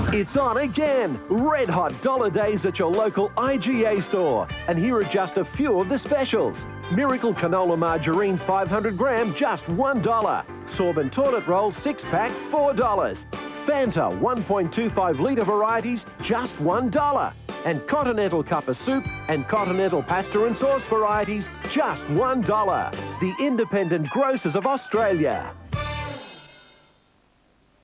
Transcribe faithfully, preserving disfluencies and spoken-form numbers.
It's on again! Red hot dollar days at your local I G A store. And here are just a few of the specials. Miracle Canola Margarine five hundred gram, just one dollar. Sorbent Toilet Roll six pack, four dollars. Fanta one point two five litre varieties, just one dollar. And Continental Cup of Soup and Continental Pasta and Sauce varieties, just one dollar. The independent grocers of Australia.